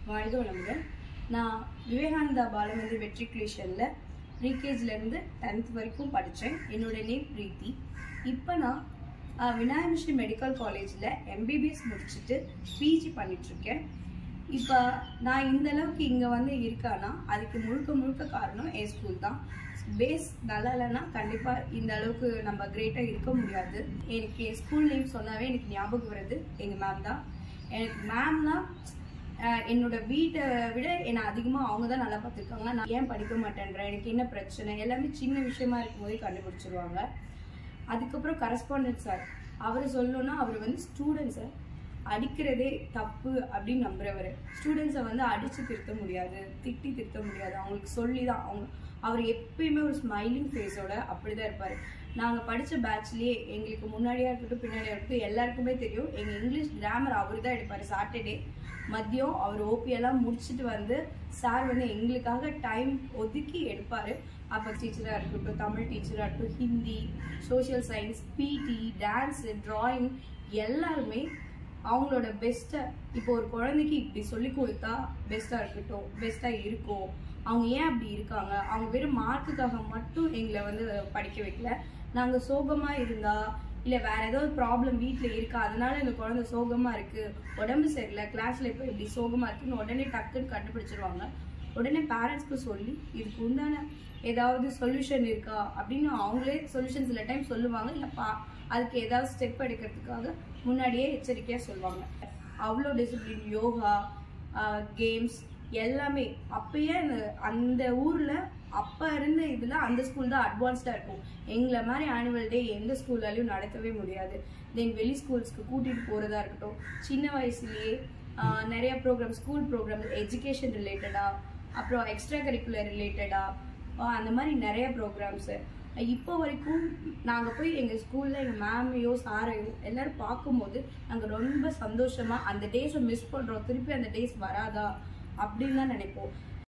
வாழ்க வளமுடன். நான் விவேகானந்தா பாலமந்திர் மெட்ரிகுலேஷனில் ப்ரீகேஜிலேருந்து 10th வரைக்கும் படித்தேன். என்னோட நேம் பிரீத்தி. இப்போ நான் விநாயகர் மிஷன் மெடிக்கல் காலேஜில் MBBS முடிச்சுட்டு PG பண்ணிகிட்ருக்கேன். இப்போ நான் இந்த அளவுக்கு இங்கே வந்து இருக்கானா அதுக்கு முழுக்க காரணம் என் ஸ்கூல் தான். பேஸ் நல்லா இல்லைன்னா கண்டிப்பாக இந்த அளவுக்கு நம்ம கிரேட்டாக இருக்க முடியாது. எனக்கு என் ஸ்கூல் நேம் சொன்னாவே எனக்கு ஞாபகம் வருது எங்கள் மேம் தான். எனக்கு மேம்னா என்னோட வீட்டை விட என்னை அதிகமாக அவங்க தான் நல்லா பார்த்துருக்காங்க. நான் ஏன் படிக்க மாட்டேன்றேன், எனக்கு என்ன பிரச்சனை, எல்லாமே சின்ன விஷயமா இருக்கும்போதே கண்டுபிடிச்சிருவாங்க. அதுக்கப்புறம் கரஸ்பாண்டன்ட் சார், அவர் சொல்லணும்னா அவர் வந்து ஸ்டூடெண்ட்ஸை அடிக்கிறதே தப்பு அப்படின்னு நம்புறவர். ஸ்டூடெண்ட்ஸை வந்து அடித்து திருத்த முடியாது, திட்டி திருத்த முடியாது, அவங்களுக்கு சொல்லி தான் அவர் எப்பயுமே ஒரு ஸ்மைலிங் ஃபேஸோட அப்படி தான் இருப்பார். நாங்கள் படித்த பேட்ச்லேயே எங்களுக்கு முன்னாடியாக இருக்கட்டும் பின்னாடியாக இருக்கட்டும் எல்லாருக்குமே தெரியும், எங்கள் இங்கிலீஷ் கிராமர் அவர் தான் எடுப்பார். சாட்டர்டே மதியம் அவர் ஓபியெல்லாம் முடிச்சுட்டு வந்து சார் வந்து எங்களுக்காக டைம் ஒதுக்கி எடுப்பார். அப்போ டீச்சராக இருக்கட்டும், தமிழ் டீச்சராக இருக்கட்டும், Hindi, social science, PT, dance, drawing எல்லாருமே அவங்களோட பெஸ்ட்டை இப்போ ஒரு குழந்தைக்கு இப்படி சொல்லி கொடுத்தா பெஸ்ட்டாக இருக்கட்டும், பெஸ்ட்டாக இருக்கும். அவங்க ஏன் அப்படி இருக்காங்க, அவங்க வெறும் மார்க்குக்காக மட்டும் எங்களை வந்து படிக்க வைக்கல. நாங்கள் சோகமாக இருந்தால் இல்லை வேறு ஏதாவது ப்ராப்ளம் வீட்டில் இருக்கா, அதனால இந்த குழந்தை சோகமாக இருக்குது, உடம்பு சரியில்லை, கிளாஸில் இப்போ இப்படி சோகமாக இருக்குன்னு உடனே டக்குன்னு கண்டுபிடிச்சிருவாங்க. உடனே பேரண்ட்ஸ்க்கு சொல்லி இதுக்கு உண்டான ஏதாவது சொல்யூஷன் இருக்கா அப்படின்னு அவங்களே சொல்யூஷன் சில டைம் சொல்லுவாங்க. இல்லைப்பா அதுக்கு ஏதாவது ஸ்டெப் எடுக்கிறதுக்காக முன்னாடியே எச்சரிக்கையாக சொல்லுவாங்க. அவ்வளோ டிசிப்ளின், யோகா, கேம்ஸ் எல்லாமே அப்பயே அந்த ஊரில் அப்போ இருந்த இதில் அந்த ஸ்கூல் தான் அட்வான்ஸ்டாக இருக்கும். எங்களை மாதிரி ஆனுவல் டே எந்த ஸ்கூல்லாலையும் நடத்தவே முடியாது. தென் வெளி ஸ்கூல்ஸ்க்கு கூட்டிகிட்டு போகிறதா இருக்கட்டும், சின்ன வயசுலேயே நிறைய ப்ரோக்ராம், ஸ்கூல் ப்ரோக்ராம், எஜுகேஷன் ரிலேட்டடாக, அப்புறம் எக்ஸ்ட்ரா கரிக்குலர் ரிலேட்டடாக அந்த மாதிரி நிறைய ப்ரோக்ராம்ஸு. இப்போ வரைக்கும் நாங்கள் போய் எங்கள் ஸ்கூலில் எங்கள் மேமையோ சாரையோ எல்லோரும் பார்க்கும்போது நாங்கள் ரொம்ப சந்தோஷமாக அந்த டேஸை மிஸ் பண்ணுறோம், திருப்பி அந்த டேஸ் வராதா அப்படின்னு தான் நினைப்போம்.